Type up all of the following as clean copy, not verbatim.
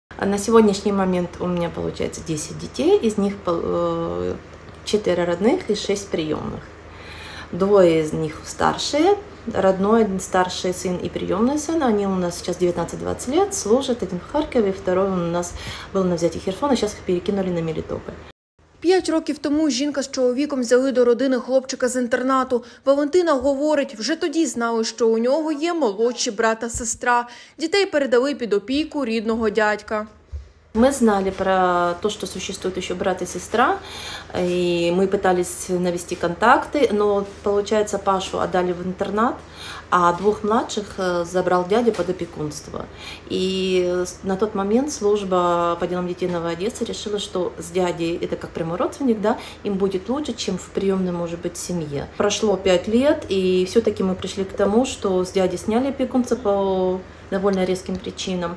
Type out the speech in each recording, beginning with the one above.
На сегодняшний момент у меня получается 10 детей, из них 4 родных и 6 приемных. Двое из них старшие, родной старший сын и приемный сын, они у нас сейчас 19-20 лет, служат, один в Харькове, второй у нас был на взятии Херсона, сейчас их перекинули на Мелітополь. 5 років тому жінка з чоловіком взяли до родини хлопчика з інтернату. Валентина говорить, вже тоді знали, що у нього є молодші брат та сестра. Дітей передали під опіку рідного дядька. Мы знали про то, что существует еще брат и сестра, и мы пытались навести контакты, но, получается, Пашу отдали в интернат, а 2 младших забрал дядя под опекунство. И на тот момент служба по делам детей Новой Одессы решила, что с дядей, это как прямой родственник, да, им будет лучше, чем в приемной, может быть, семье. Прошло 5 лет, и все-таки мы пришли к тому, что с дяди сняли опекунство по довольно резким причинам.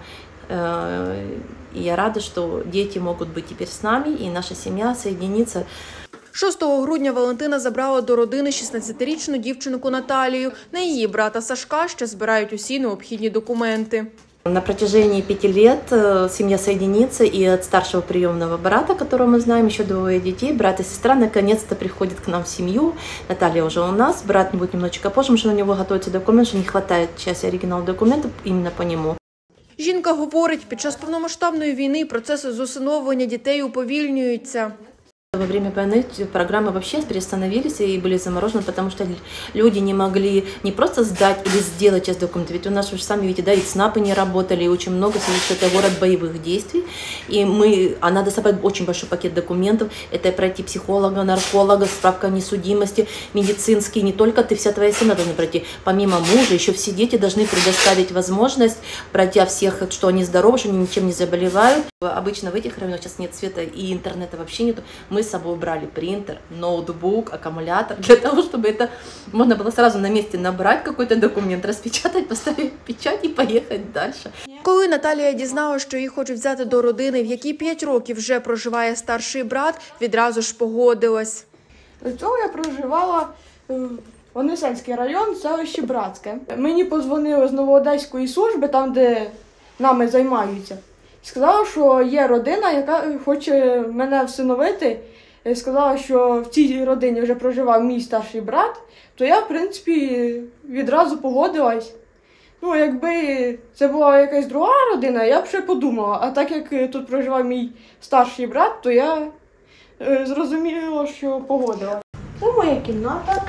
И я рада, что дети могут быть теперь с нами, и наша семья соединится. 6 грудня Валентина забрала до родини 16-річну дівчинку Наталію. На її брата Сашка ще збирають усі необхідні документи. На протяжении 5 лет семья соединится, и от старшего приемного брата, которого мы знаем, еще 2 детей, брат и сестра, наконец-то приходят к нам в семью. Наталья уже у нас, брат будет немножечко позже, потому что на него готовится документ, что не хватает части оригинала документов именно по нему. Жінка говорить, під час повномасштабної війни процеси з усиновлення дітей уповільнюються. Во время войны программы вообще приостановились и были заморожены, потому что люди не могли не просто сдать или сделать часть документов. Ведь у нас, вы же сами видите, да, и ЦНАПы не работали, и очень много, что это город боевых действий. И надо собрать очень большой пакет документов. Это пройти психолога, нарколога, справка о несудимости, медицинский. Не только ты, вся твоя семья должна пройти. Помимо мужа, еще все дети должны предоставить возможность, пройти всех, что они здоровы, что они ничем не заболевают. Обычно в этих районах сейчас нет света и интернета вообще нету. Мы с собой брали принтер, ноутбук, аккумулятор, для того, чтобы это можно было сразу на месте набрать какой-то документ, распечатать, поставить печать и поехать дальше. Коли Наталія дізналася, що її хочуть взяти до родини, в якій 5 років вже проживає старший брат, відразу ж погодилась. До цього я проживала в Вознесенський район, селище Братське. Мені подзвонили з Новоодеської служби, там де нами займаються. Сказала, що є родина, яка хоче мене всиновити. Сказала, що в цій родині вже проживав мій старший брат, то я, в принципі, відразу погодилась. Ну, якби це була якась друга родина, я б ще подумала. А так як тут проживав мій старший брат, то я зрозуміла, що погодилась. Це моя кімната.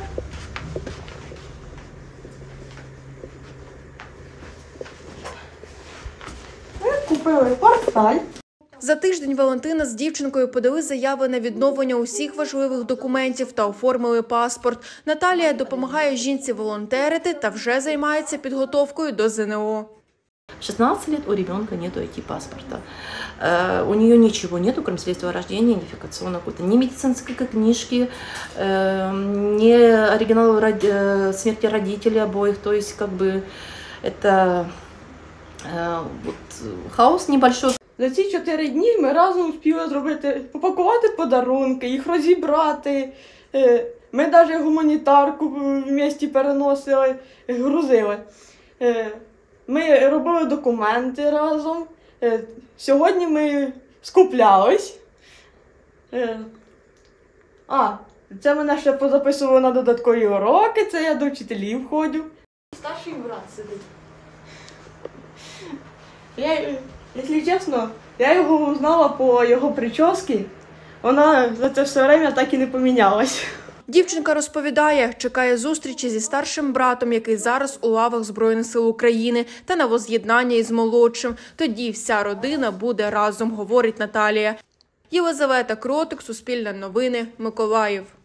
Купили портфель. За тиждень Валентина з дівчинкою подали заяви на відновлення усіх важливих документів та оформили паспорт. Наталія допомагає жінці волонтерити та вже займається підготовкою до ЗНО. 16 лет у ребенка нету ID-паспорта. У нее ничего нету, кроме свидетельства о рождении, идентификационного кода. Ни медицинской книжки, ни оригинала смерти родителей обоих. То есть, как бы, это вот, хаос небольшой. За ці 4 дні ми разом успіли попакувати подарунки, їх розібрати. Ми навіть гуманітарку в місті переносили, грузили. Ми робили документи разом. Сьогодні ми скуплялись. Це мене ще позаписували на додаткові уроки, це я до вчителів ходжу. Старший брат сидить. Якщо чесно, я його узнала по його прически. Вона за це все время так і не помінялась. Дівчинка розповідає, чекає зустрічі зі старшим братом, який зараз у лавах Збройних сил України, та на воз'єднання із молодшим. Тоді вся родина буде разом, говорить Наталія. Єлизавета Кротик, Суспільне новини, Миколаїв.